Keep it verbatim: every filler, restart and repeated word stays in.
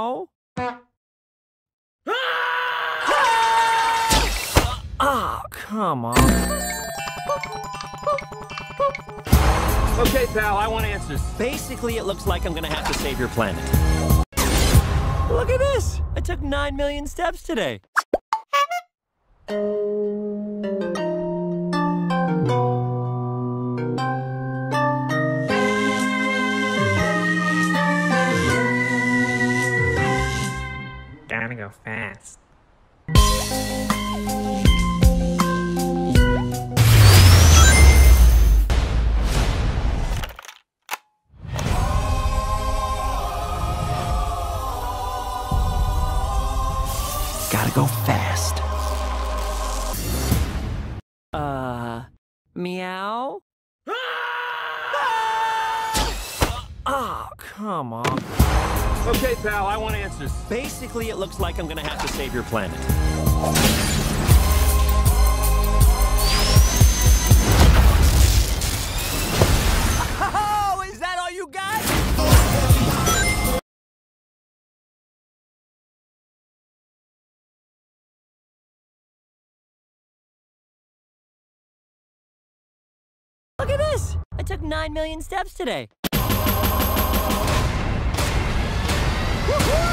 Meow? Oh, come on. Okay, pal, I want answers. Basically, it looks like I'm gonna have to save your planet. Look at this! I took nine million steps today. Gotta go fast. Gotta go fast. Uh, meow? Oh, come on. Okay, pal, I want answers. Basically, it looks like I'm gonna have to save your planet. Oh, is that all you got? Look at this! I took nine million steps today. Woohoo!